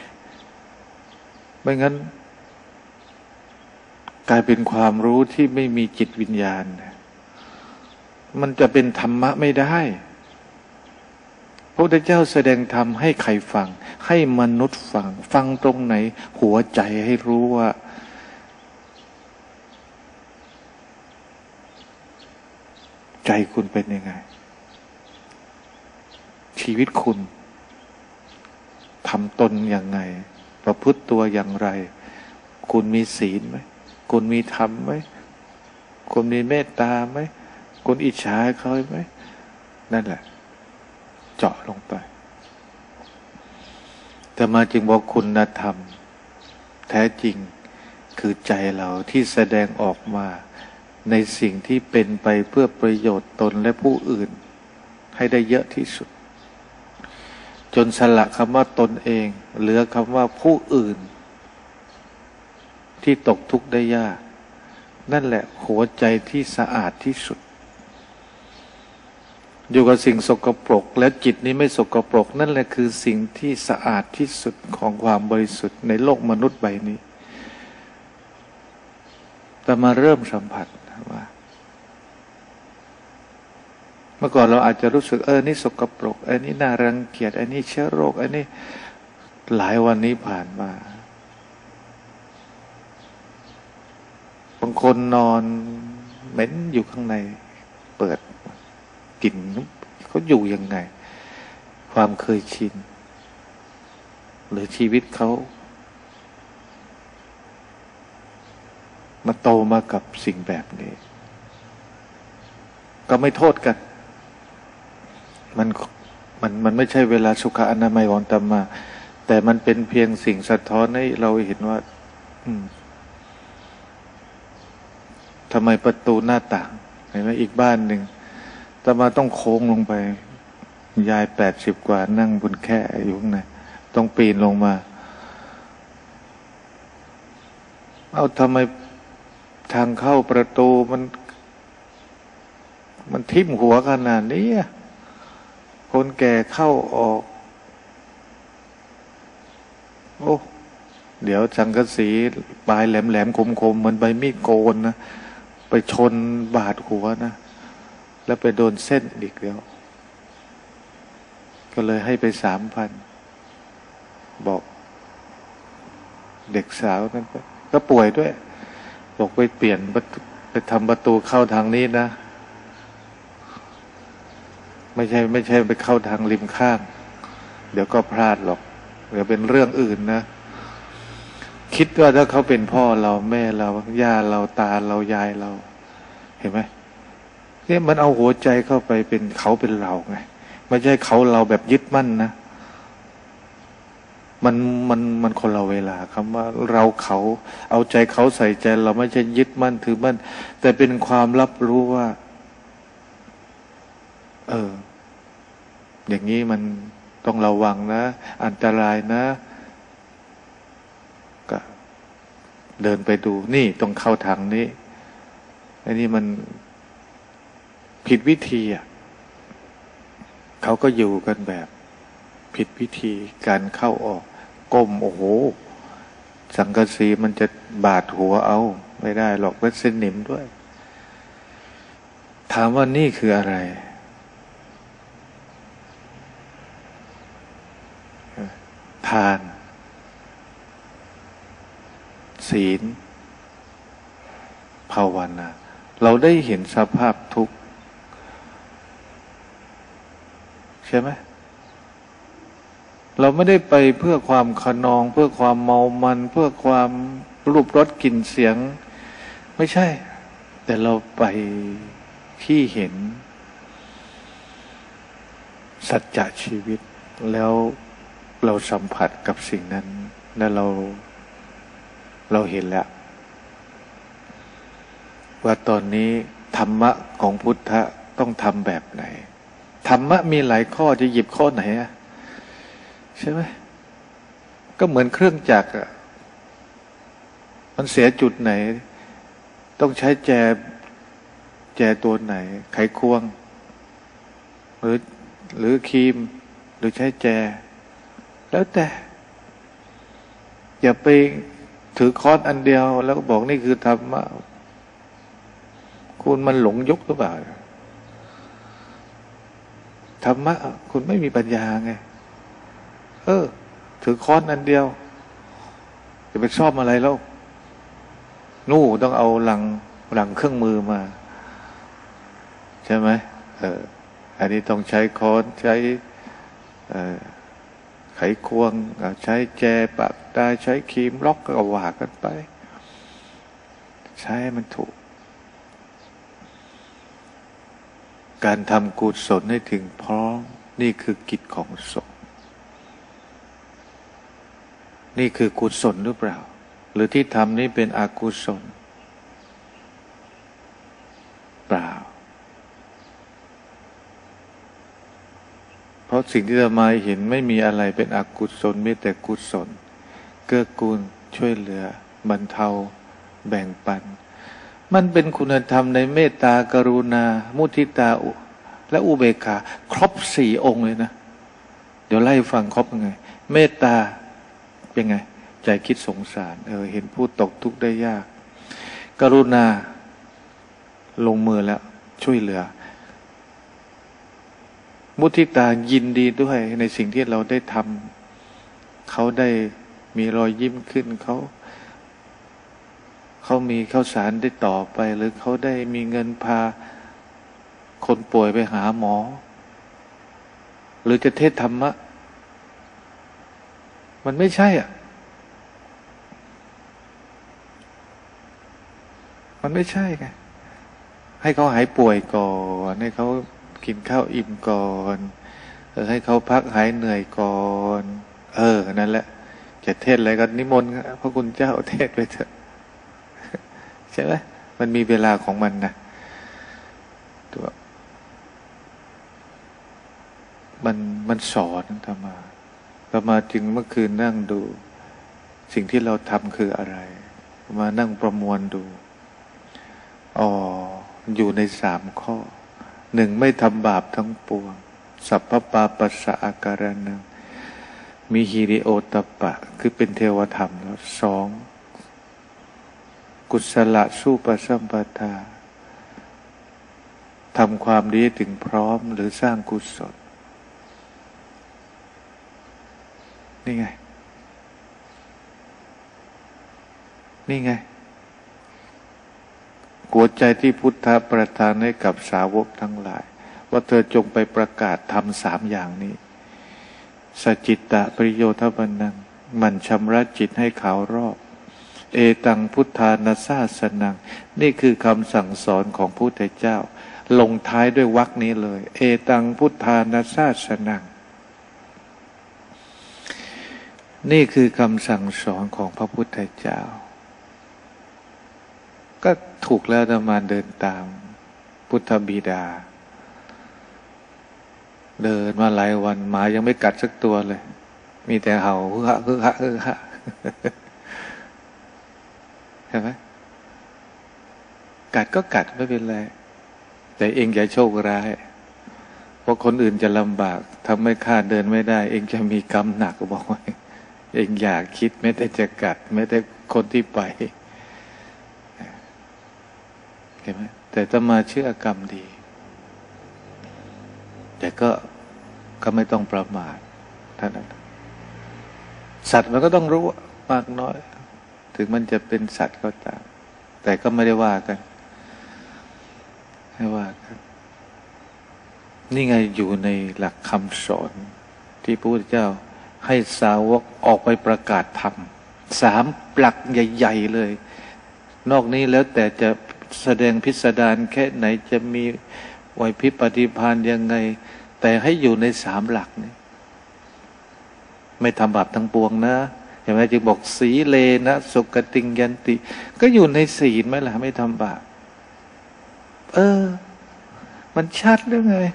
ไม่งั้นกลายเป็นความรู้ที่ไม่มีจิตวิญญาณมันจะเป็นธรรมะไม่ได้พระพุทธเจ้าแสดงธรรมให้ใครฟังให้มนุษย์ฟังฟังตรงไหนหัวใจให้รู้ว่าใจคุณเป็นยังไงชีวิตคุณทำตนอย่างไงประพฤติตัวอย่างไรคุณมีศีลไหมคุณมีธรรมไหมคุณมีเมตตาไหมคุณอิจฉาเขาไหมนั่นแหละเจาะลงไปแต่มาจึงบอกคุณธรรมแท้จริงคือใจเราที่แสดงออกมาในสิ่งที่เป็นไปเพื่อประโยชน์ตนและผู้อื่นให้ได้เยอะที่สุดจนสละคำว่าตนเองเหลือคำว่าผู้อื่นที่ตกทุกข์ได้ยากนั่นแหละหัวใจที่สะอาดที่สุดอยู่กับสิ่งสกปรกและจิตนี้ไม่สกปรกนั่นแหละคือสิ่งที่สะอาดที่สุดของความบริสุทธิ์ในโลกมนุษย์ใบนี้แต่มาเริ่มสัมผัสว่าเมื่อก่อนเราอาจจะรู้สึกเออนี่สกปรกไอ้นี่น่ารังเกียจไอ้นี่เชื้อโรคไอ้นี่หลายวันนี้ผ่านมาบางคนนอนเหม็นอยู่ข้างในเปิดกลิ่นเขาอยู่ยังไงความเคยชินหรือชีวิตเขามาโตมากับสิ่งแบบนี้ก็ไม่โทษกันมันมันมันไม่ใช่เวลาสุขอนามัยของธรรมาแต่มันเป็นเพียงสิ่งสะท้อนให้เราเห็นว่าอืมทำไมประตูหน้าต่างเห็นไหมอีกบ้านหนึ่งแต่มาต้องโค้งลงไปยายแปดสิบกว่านั่งบนแคร่อยู่ข้างในต้องปีนลงมาเอาทำไมทางเข้าประตูมันมันทิ่มหัวขนาดนี้คนแก่เข้าออกโอ้เดี๋ยวสังกะสีปลายแหลมๆคมๆเหมือนใบมีดโกนนะไปชนบาดหัวนะแล้วไปโดนเส้นอีกแล้วก็เลยให้ไปสามพันบอกเด็กสาวนั้นก็ป่วยด้วยบอกไปเปลี่ยนไปทำประตูเข้าทางนี้นะไม่ใช่ไม่ใช่ไปเข้าทางริมข้างเดี๋ยวก็พลาดหรอกเดี๋ยวเป็นเรื่องอื่นนะคิดว่าถ้าเขาเป็นพ่อเราแม่เราย่าเราตาเรายายเราเห็นไหมเนี่ยมันเอาหัวใจเข้าไปเป็นเขาเป็นเราไงไม่ใช่เขาเราแบบยึดมั่นนะมันมันมันคนละเวลาคำว่าเราเขาเอาใจเขาใส่ใจเราไม่ใช่ยึดมั่นถือมั่นแต่เป็นความรับรู้ว่าเอออย่างนี้มันต้องระวังนะอันตรายนะก็เดินไปดูนี่ต้องเข้าทางนี้ไอ้นี่มันผิดวิธีอ่ะเขาก็อยู่กันแบบผิดวิธีการเข้าออกก้มโอ้โหสังกะสีมันจะบาดหัวเอาไม่ได้หรอกเป็นสนิมด้วยถามว่านี่คืออะไรทานศีลภาวนาเราได้เห็นสภาพทุกข์ใช่ไหมเราไม่ได้ไปเพื่อความขนองเพื่อความเมามันเพื่อความรูปรสกลิ่นเสียงไม่ใช่แต่เราไปที่เห็นสัจจะชีวิตแล้วเราสัมผัสกับสิ่งนั้นและเราเราเห็นแล้วว่าตอนนี้ธรรมะของพุทธะต้องทำแบบไหนธรรมะมีหลายข้อจะหยิบข้อไหนอะใช่ไหมก็เหมือนเครื่องจักรอะมันเสียจุดไหนต้องใช้แจแจตัวไหนไขควงหรือหรือครีมหรือใช้แจแล้วแต่อย่าไปถือค้อนอันเดียวแล้วก็บอกนี่คือธรรมะคุณมันหลงยุคหรือเปล่าธรรมะคุณไม่มีปัญญาไงเออถือค้อนอันเดียวจะไปชอบอะไรแล้วนู่ต้องเอาหลังหลังเครื่องมือมาใช่ไหมเอออันนี้ต้องใช้ค้อนใช้เอ่อไขควงใช้แจปักได้ใช้ครีมล็อกก็ว่ากันไปใช้มันถูกการทำกุศลให้ถึงพร้อมนี่คือกิจของสงฆ์นี่คือกุศลหรือเปล่าหรือที่ทำนี้เป็นอกุศลเปล่าเพราะสิ่งที่เรามาเห็นไม่มีอะไรเป็นอกุศลมีแต่กุศลเกื้อกูลช่วยเหลือบรรเทาแบ่งปันมันเป็นคุณธรรมในเมตตากรุณามุทิตาและอุเบกขาครบสี่องค์เลยนะเดี๋ยวไล่ฟังครบยังไงเมตตาเป็นไงใจคิดสงสารเออเห็นผู้ตกทุกข์ได้ยากกรุณาลงมือแล้วช่วยเหลือมุทิตายินดีด้วยในสิ่งที่เราได้ทำเขาได้มีรอยยิ้มขึ้นเขาเขามีข้าวสารได้ต่อไปหรือเขาได้มีเงินพาคนป่วยไปหาหมอหรือจะเทศธรรมะมันไม่ใช่อ่ะมันไม่ใช่ไงให้เขาหายป่วยก่อนให้เขากินข้าวอิ่มก่อนเออให้เขาพักหายเหนื่อยก่อนเออนั่นแหละจะเทศอะไรก็นิมนต์พระคุณเจ้าเทศไปเถอะใช่ไหมมันมีเวลาของมันนะตัวมันมันสอนธรรมาธรรมาจึงเมื่อคืนนั่งดูสิ่งที่เราทำคืออะไรมานั่งประมวลดูอ๋ออยู่ในสามข้อหนึ่งไม่ทำบาปทั้งปวงสัพพปาปัสสะอาการนังมีฮิริโอตปะคือเป็นเทวธรรมแล้วสองกุศลสู้ปสัมปทาทำความดีถึงพร้อมหรือสร้างกุศลนี่ไงนี่ไงหัวใจที่พุทธะประทานให้กับสาวกทั้งหลายว่าเธอจงไปประกาศทำสามอย่างนี้สัจจิตตะปริโยทปนังมันชำระจิตให้ขาวรอบเอตังพุทธานาสาสนังนี่คือคำสั่งสอนของพระพุทธเจ้าลงท้ายด้วยวรรคนี้เลยเอตังพุทธานาสาสนังนี่คือคำสั่งสอนของพระพุทธเจ้าก็ถูกแล้วจะมาเดินตามพุทธบิดาเดินมาหลายวันหมายังไม่กัดสักตัวเลยมีแต่เห่าฮึฮะฮึฮะฮึฮะเห็นไหมกัดก็กัดไม่เป็นไรแต่เองอย่าโชคร้ายเพราะคนอื่นจะลำบากทำให้ข้าเดินไม่ได้เองจะมีกรรมหนักบอกไว้เองอยากคิดไม่ได้จะกัดไม่ได้คนที่ไปเห็นไหมแต่ถ้ามาเชื่อกรรมดีแต่ก็ก็ไม่ต้องประมาทท่านนั้นสัตว์มันก็ต้องรู้มากน้อยถึงมันจะเป็นสัตว์ก็ตามแต่ก็ไม่ได้ว่ากันไม่ว่ากันนี่ไงอยู่ในหลักคำสอนที่พระพุทธเจ้าให้สาวกออกไปประกาศธรรมสามหลักใหญ่ๆเลยนอกนี้แล้วแต่จะแสดงพิสดารแค่ไหนจะมีไหวพริบปฏิภาณยังไงแต่ให้อยู่ในสามหลักนี้ไม่ทำบาปทั้งปวงนะเห็นไหมจึงบอกสีเลนะสุกติงยันติก็อยู่ในศีลไหมล่ะไม่ทำบาปเออมันชัดแล้วไง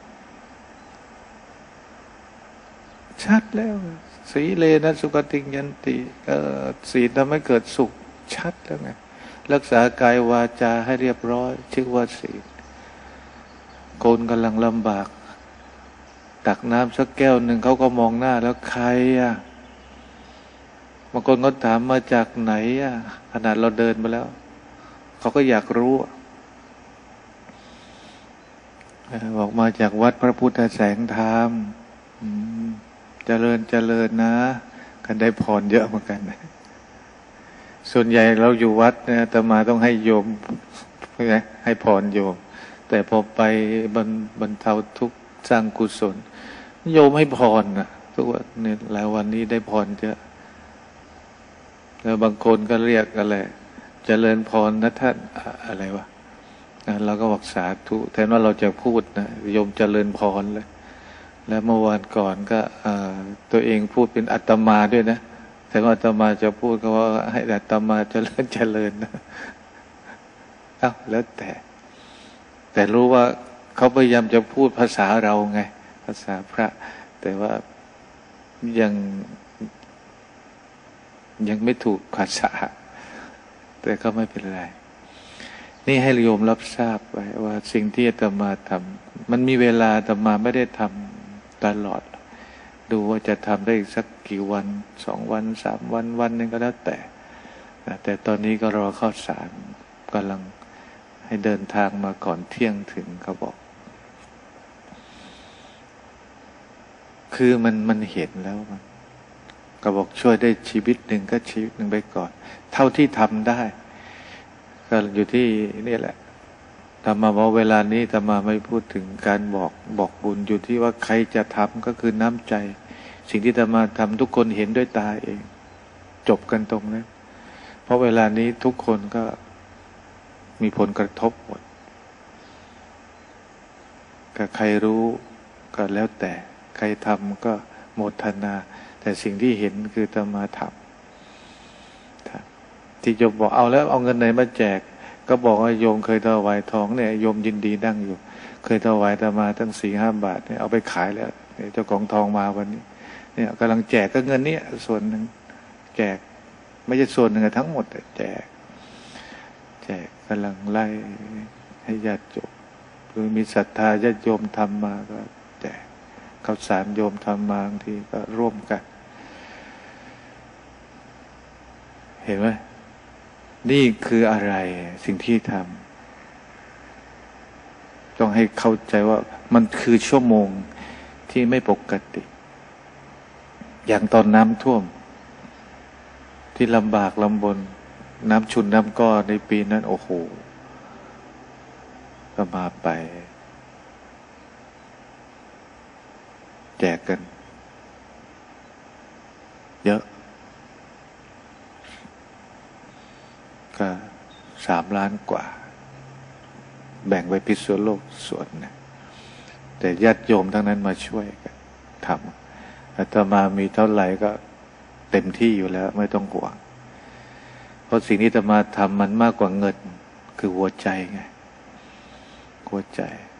ชัดแล้วสีเลนะสุกติงยันติเออศีลทำให้เกิดสุขชัดแล้วไงรักษากายวาจาให้เรียบร้อยชื่อว่าศีลคนกำลังลำบากตักน้ำสักแก้วหนึ่งเขาก็มองหน้าแล้วใครอ่ะบางคนก็ถามมาจากไหนอ่ะขนาดเราเดินมาแล้วเขาก็อยากรู้บอกมาจากวัดพระพุทธแสงธรรมเจริญเจริญนะกันได้พรเยอะเหมือนกันนะส่วนใหญ่เราอยู่วัดเนี่ยอาตมาต้องให้โยมให้พรโยมแต่พอไปบรรบรรเทาทุกข์สร้างกุศลโยมให้พรนะทุกวันเนี่ยหลายวันนี้ได้พรเยอะแล้วบางคนก็เรียกอะไรเจริญพรนะท่านอะไรวะเราก็บอกสาธุแทนว่าเราจะพูดนะโยมเจริญพรเลยแล้วเมื่อวานก่อนก็ตัวเองพูดเป็นอัตมาด้วยนะแต่ว่าอาตมาจะพูดก็ว่าให้อาตมาเจริญเจริญนะเอ้าแล้วแต่แต่รู้ว่าเขาพยายามจะพูดภาษาเราไงภาษาพระแต่ว่ายังยังไม่ถูกภาษาแต่ก็ไม่เป็นไรนี่ให้โยมรับทราบไว้ว่าสิ่งที่อาตมาทำมันมีเวลาอาตมาไม่ได้ทำตลอดดูว่าจะทำได้อีกสักกี่วันสองวันสามวันวันนึงก็แล้วแต่แต่ตอนนี้ก็รอข้าวสารกำลังให้เดินทางมาก่อนเที่ยงถึงเขาบอกคือมันมันเห็นแล้วมันก็บอกช่วยได้ชีวิตหนึ่งก็ชีวิตหนึ่งไปก่อนเท่าที่ทำได้ก็อยู่ที่นี่แหละธรรมะว่าเวลานี้ธรรมะไม่พูดถึงการบอกบอกบุญอยู่ที่ว่าใครจะทำก็คือน้ำใจสิ่งที่ธรรมะทำทุกคนเห็นด้วยตาเองจบกันตรงนั้นเพราะเวลานี้ทุกคนก็มีผลกระทบหมดก็ใครรู้ก็แล้วแต่ใครทำก็โมทนาแต่สิ่งที่เห็นคือธรรมะทำที่โยมบอกเอาแล้วเอาเงินไหนมาแจกก็บอกว่าโยมเคยถวายทองเนี่ยโยมยินดีนั่งอยู่เคยถวายธรรมาตั้งสี่ห้าบาทเนี่ยเอาไปขายแล้วเจ้าของทองมาวันนี้เนี่ยกำลังแจกก็เงินนี้ส่วนหนึ่งแจกไม่ใช่ส่วนหนึ่งทั้งหมดแต่แจกแจกกำลังไล่ให้ญาติโยมคือมีศรัทธาญาติโยมทำมาก็แจกข้าวสารโยมทำมาบางทีก็ร่วมกันเห็นไหมนี่คืออะไรสิ่งที่ทำต้องให้เข้าใจว่ามันคือชั่วโมงที่ไม่ปกติอย่างตอนน้ำท่วมที่ลำบากลำบนน้ำชุนน้ำก้อในปีนั้นโอ้โหก็มาไปแจกกันเยอะก็สามล้านกว่าแบ่งไปพิษณุโลกส่วนนะแต่ญาติโยมทั้งนั้นมาช่วยกันทำอาตมามีเท่าไหร่ก็เต็มที่อยู่แล้วไม่ต้องห่วงเพราะสิ่งที่อาตมาทำมันมากกว่าเงินคือหัวใจไงหัวใจ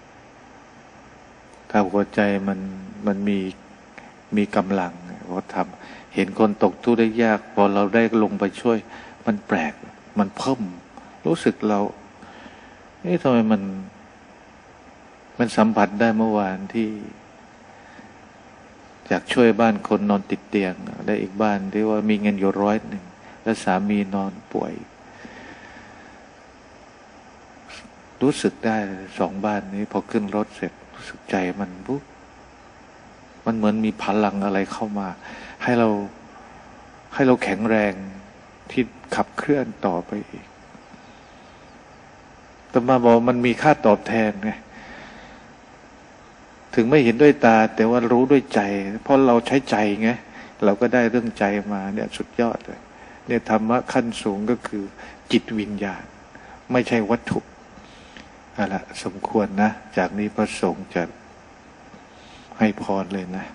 ถ้าหัวใจมันมันมีมีกำลังพอทำเห็นคนตกทุกข์ได้ยากพอเราได้ลงไปช่วยมันแปลกมันเพิ่มรู้สึกเราเอ๊ะทำไมมันมันสัมผัสได้เมื่อวานที่อยากช่วยบ้านคนนอนติดเตียงได้อีกบ้านที่ว่ามีเงินอยู่ร้อยหนึ่งแล้วสามีนอนป่วยรู้สึกได้สองบ้านนี้พอขึ้นรถเสร็จรู้สึกใจมันปุ๊บมันเหมือนมีพลังอะไรเข้ามาให้เราให้เราแข็งแรงที่ขับเคลื่อนต่อไปอีกแต่มาบอกมันมีค่าตอบแทนไงถึงไม่เห็นด้วยตาแต่ว่ารู้ด้วยใจเพราะเราใช้ใจไงเราก็ได้เรื่องใจมาเนี่ยสุดยอดเลยเนี่ยธรรมะขั้นสูงก็คือจิตวิญญาณไม่ใช่วัตถุเอาละสมควรนะจากนี้พระสงฆ์จะให้พรเลยนะ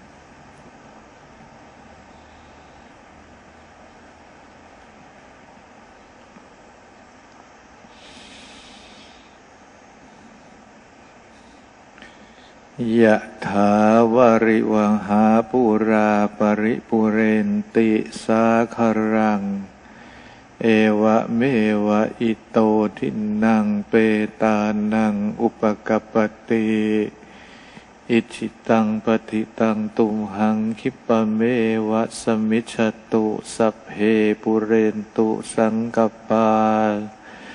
ยะถาวาริวังหาปุราปริปุเรนติสาคารังเอวะเมวะอิโตทินังเปตานังอุปกัปปติอิจิตังปฏิตังตุมหังคิปะเมวะสมิจฉตุสัพเพปุเรนตุสังกปปา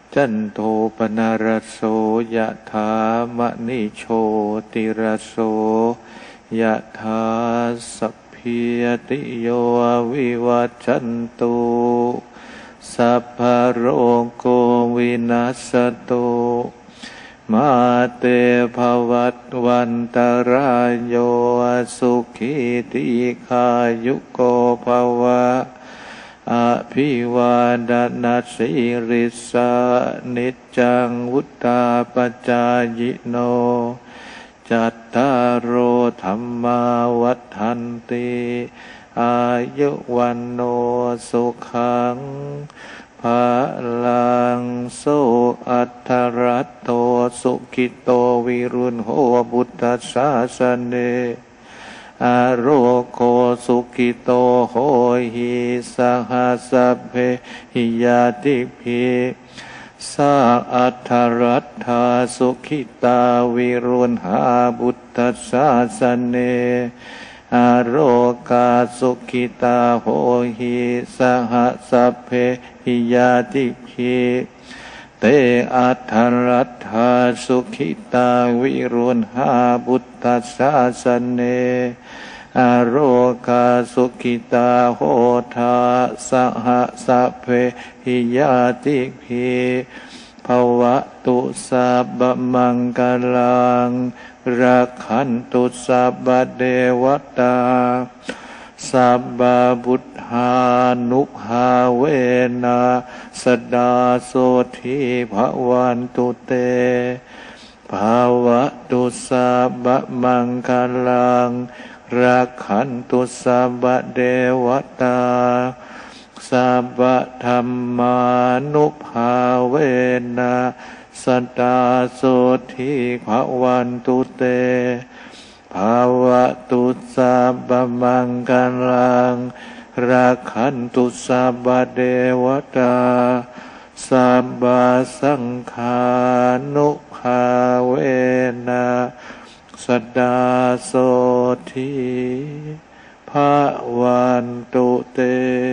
จันโทปนารโสยะถามณิโชติรโสยะถาสัพพิยติโยวิวัจจันตุสัพพะโรโควินัสตุมาเตภวัตวันตรายโยสุขีติขายุโกภวะอภิวาดนาสิริสานิจจังวุตตาปจายโนจัตตารโอธรรมาวัฏฏันติอายุวันโนสุขังภาลังโสอัตถรัตโตสุขิโตวิรุณโหบุตตสาสเนอโรโคสุขิโตโหหิสหัสเพหิยาติภิสาอัตถรัตถาสุขิตาวิรุณหาบุตตสาสเนอโรกาสุขิตาโหหิสหัสเพหิยาติภิเตอัตถรัตถาสุขิตาวิรุณหาบุตตสาสเนอโรกาสุขิตาโหทาสหัสเพหิยาติภิภวตุสัพพมังคลังรักขันตุสัพพเทวตาสัพพพุทธานุภาเวนะสดาโสทิภวันตุเตภวตุสัพพมังคลังรักขันตุสัพพเทวตาสัพพธรรมานุภาเวนะสดาโสทิภวันตุเตภาวะตุสัพพมังคลังรักขันตุสัพพเทวตาสัพพสังฆานุภาเวนะสดาโสทิภวันตุเต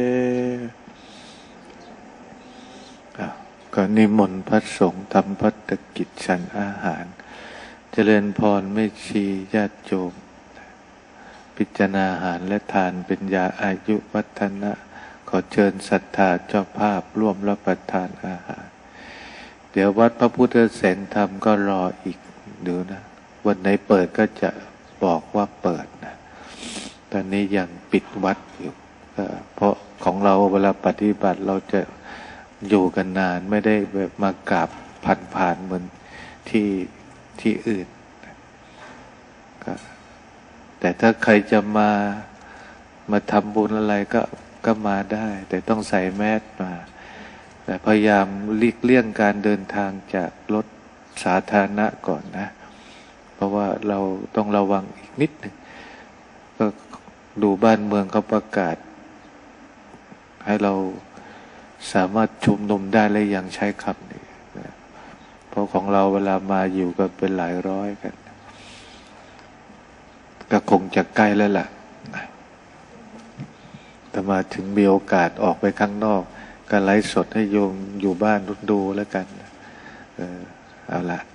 ก็นิมนต์พระสงฆ์ทำภัตตกิจฉันอาหารเจริญพรแม่ชีญาติโยมพิจารณาอาหารและทานเป็นยาอายุวัฒนะขอเชิญศรัทธาเจ้าภาพร่วมรับประทานอาหารเดี๋ยววัดพระพุทธแสงธรรมก็รออีกเดี๋ยวนะวันไหนเปิดก็จะบอกว่าเปิดนะตอนนี้ยังปิดวัดอยู่เพราะของเราเวลาปฏิบัติเราจะอยู่กันนานไม่ได้แบบมากราบผ่านๆเหมือนที่ที่อื่นก็แต่ถ้าใครจะมามาทำบุญอะไรก็ก็มาได้แต่ต้องใส่แมสมาแต่พยายามหลีกเลี่ยงการเดินทางจากรถสาธารณะก่อนนะเพราะว่าเราต้องระวังอีกนิดหนึ่งก็ดูบ้านเมืองเขาประกาศให้เราสามารถชุมนุมได้และยังใช้คำนี้เพราะของเราเวลามาอยู่ก็เป็นหลายร้อยกันก็คงจะใกล้แล้วล่ะแต่มาถึงมีโอกาสออกไปข้างนอกก็ไลฟ์สดให้โยมอยู่บ้านดูแล้วกันเออเอาละ